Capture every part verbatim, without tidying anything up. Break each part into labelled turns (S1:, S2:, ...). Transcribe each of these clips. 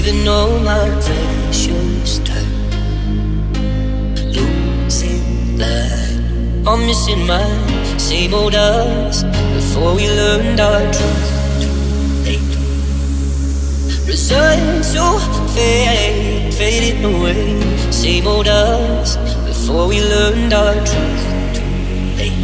S1: even though my pleasure's turn losing light. I'm missing my same old us before we learned our truth. Too late. Resigned to fade, fading away. Same old us before we learned our truth. Too late.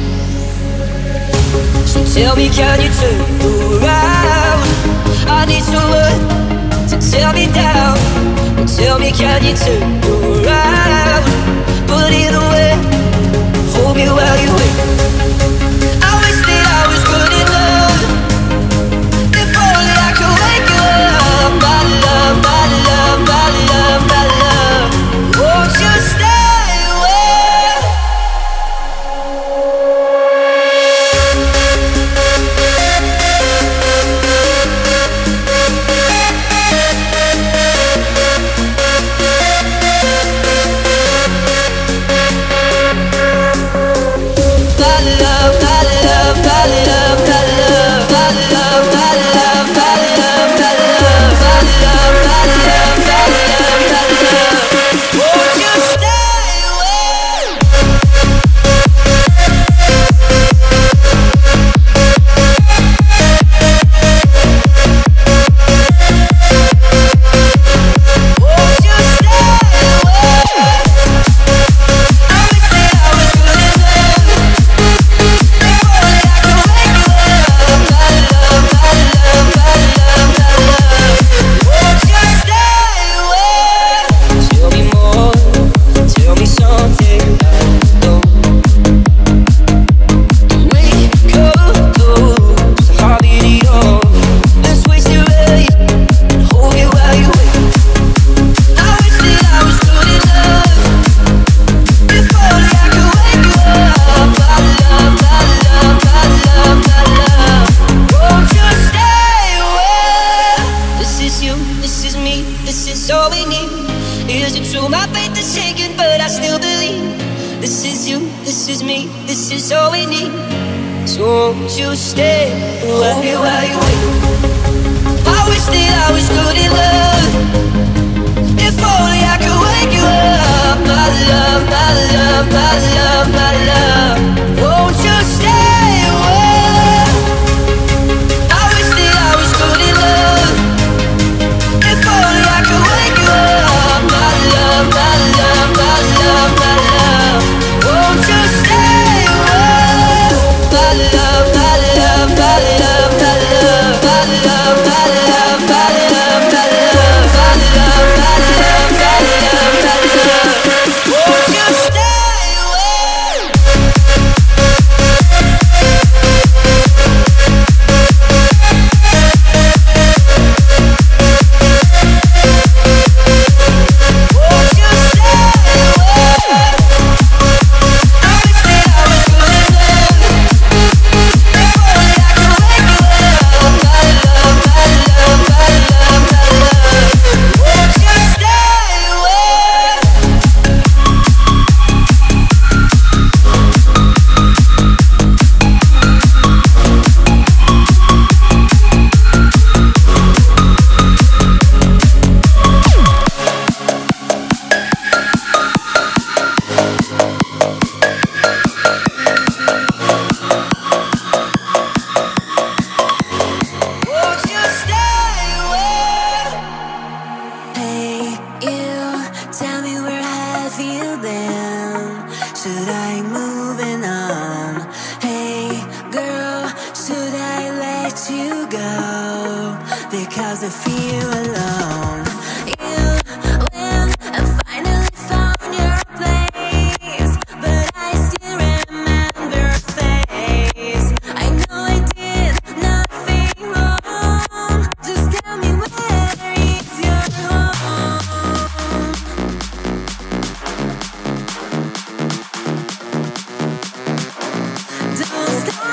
S1: So tell me, can you turn around? I need someone to tear me down. Well, tell me, can you turn around? But either way, hold me while you wait. I wish that I was good enough. If only I could wake you up. My love, my love, my love, my love. Won't you stay away?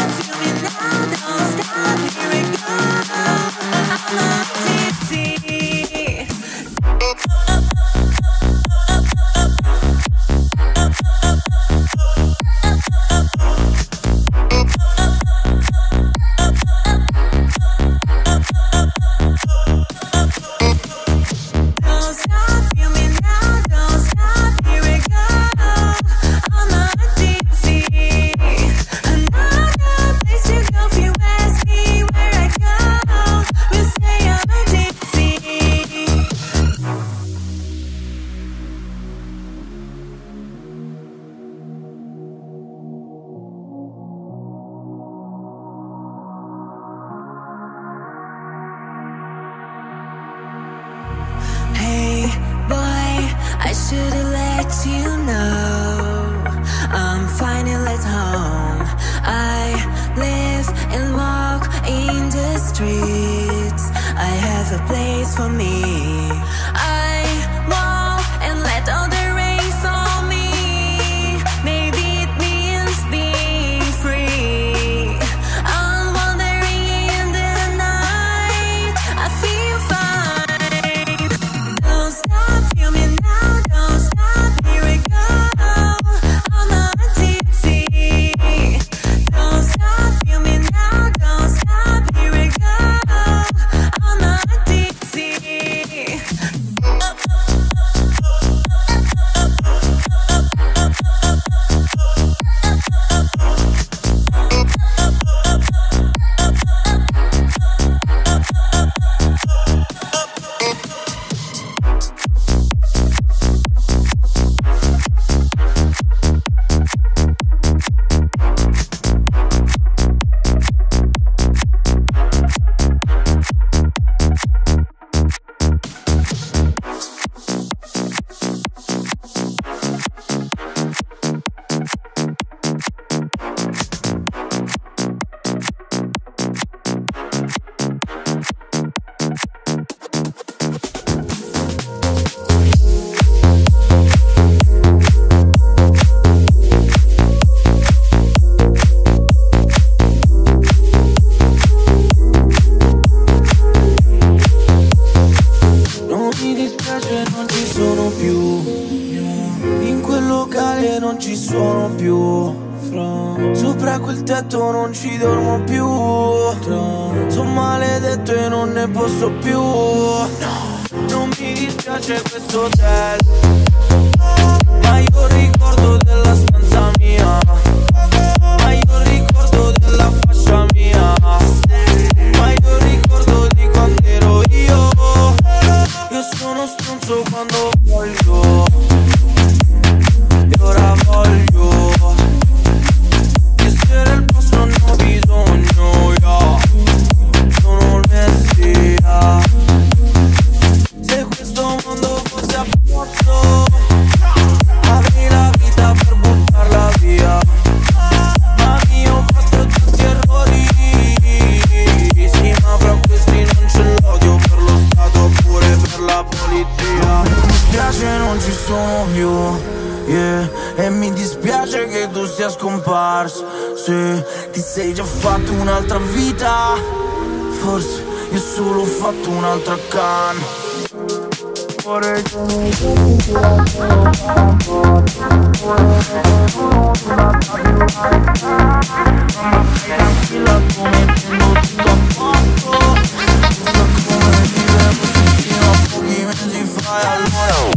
S2: Don't stop, here we go. I'm not tipsy.
S1: streets. I have a place for me. I walk and let all the rain on me. Maybe it means being free. I'm wandering in the night. I feel fine. Don't stop, feel me now. Don't stop, here we go. I'm on a deep sea. Don't stop, feel me now. Don't stop, here we go. I'm on a deep sea.
S2: Non ci dormo più, sono maledetto e non ne posso più. No, non mi dispiace questo hotel, ma io ricordo della stanza mia, ma io ricordo della fascia mia, ma io ricordo di quando ero io. Io sono stronzo quando voglio, e ora voglio essere il posto, non ho bisogno, yeah. Sono il messia. Se questo mondo fosse a posto, avrei la vita per buttarla via. Ma io ho fatto tanti errori, sì, ma fra questi non ce l'odio per lo Stato oppure per la polizia. Mi dispiace non ci sono più, yeah. E mi dispiace che tu sia scomparso. Se ti sei già fatto un'altra vita, forse io solo ho fatto un'altra can. Vorrei che mi dici la tua parola, mamma stai tranquilla come tengo tutto a posto. So come vivevo fino a pochi mesi fa e allora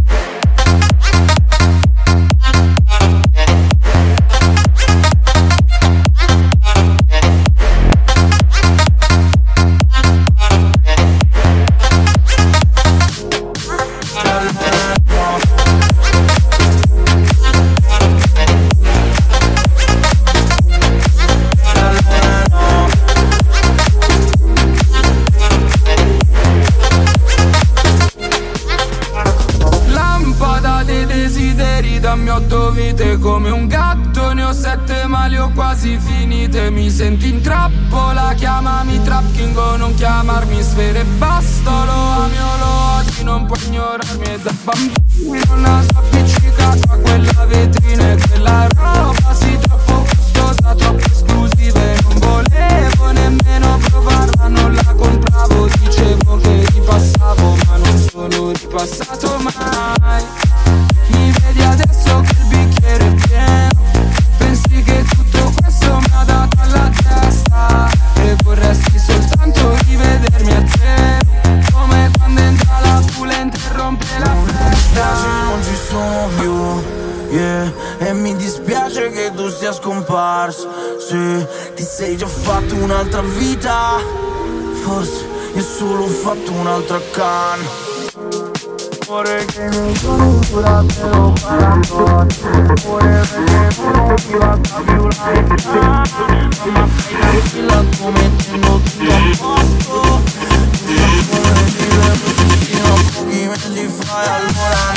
S3: come un gatto, ne ho sette ma le ho quasi finite. Mi senti in trappola, chiamami Trap King o non chiamarmi Sfere e basta. Lo ami o lo odi, non puoi ignorarmi. E da bambino naso appiccicato a quella vetrina e quella roba sì troppo costosa, troppo esclusiva e non volevo nemmeno provarla, non la compravo. Dicevo che ripassavo ma non sono ripassato mai. Mi vedi adesso che il bicchiere è pieno, pensi che tutto questo mi ha dato alla testa e vorresti soltanto rivedermi a te, come quando entra la pula e interrompe la festa.
S2: Non ci sono più, yeah. E mi dispiace che tu sia scomparso. Se ti sei già fatto un'altra vita, forse io solo ho fatto un'altra can. Vorrei che mi giurassero paragoni, oppure perché non ti va più la età. Mamma stai tranquilla come tengo tutto a posto. Non so come vivevo fino a pochi mesi fa e allora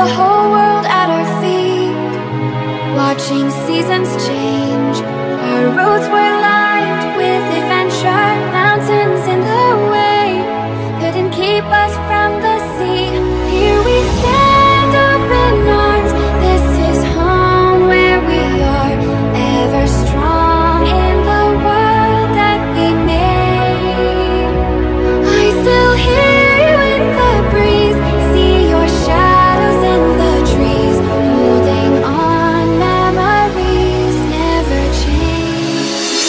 S4: the whole world at our feet, watching seasons change. Our roads were lined with adventure, mountains in the way couldn't keep us from the sea. Here we stand, open arms. This is home where we are, ever strong in the world that we made. I still hear you in the breeze, see your shadows in the trees, holding on, memories never change.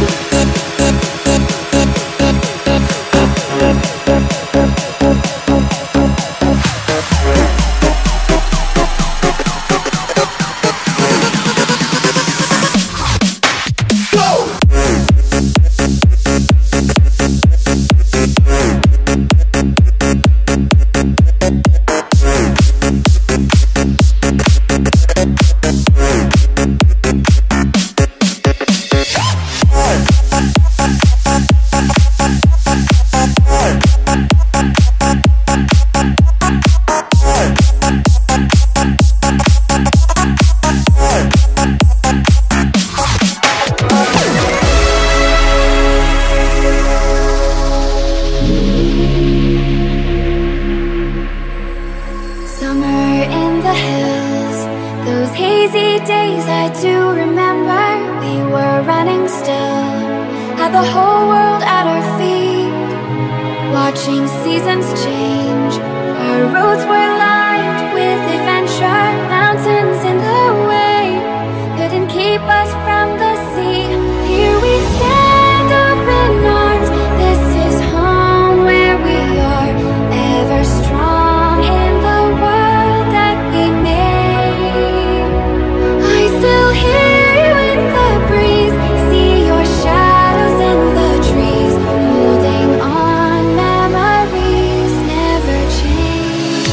S4: Summer in the hills, those hazy days I do remember. We were running still, had the whole world at our feet, watching seasons change. Our roads were lined with adventure, mountains in the way couldn't keep us from the sea. Here we stand, open arms. This is home where we are, ever strong in the world that we made. I still hear you in the breeze, see your shadows in the trees, holding on, memories never change.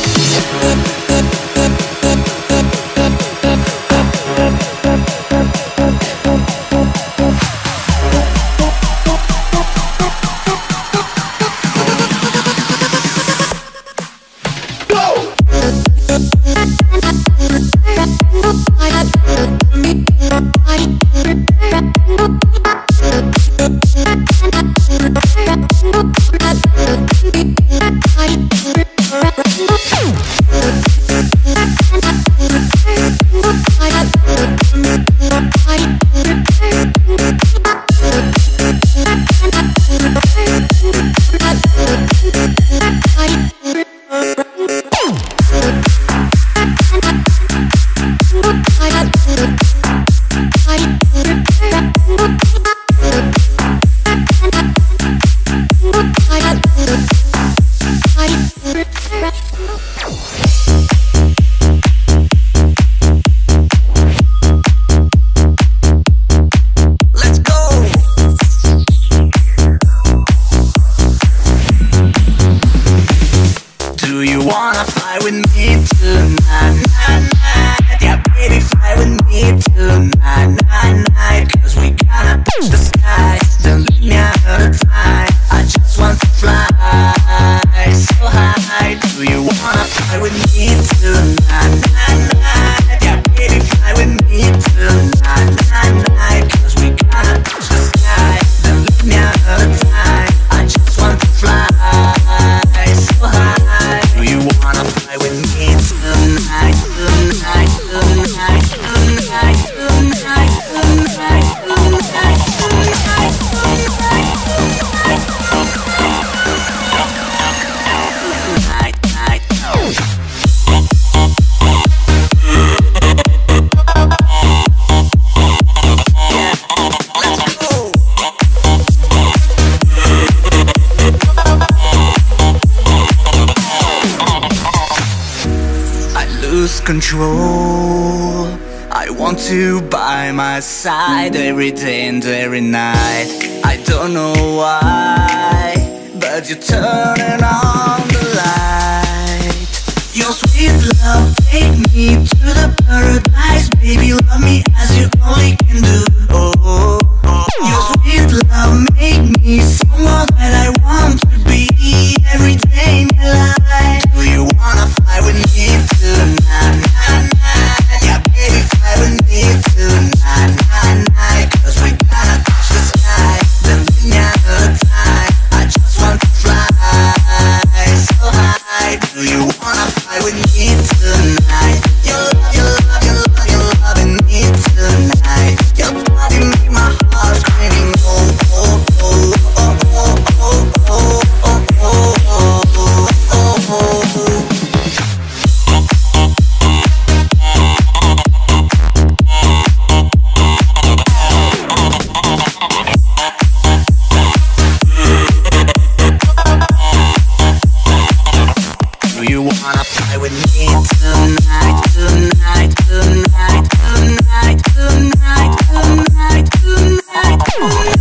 S2: Control. I want you by my side every day and every night. I don't know why, but you're turning on the light. Your sweet love, take me to the paradise. Baby, love me as you only can do. Oh, oh, oh. Your sweet love, make me someone that I want to be every day in my life. Do you wanna fly with me tonight?
S5: wanna fly with me tonight, tonight, tonight, tonight, tonight, tonight, tonight, tonight.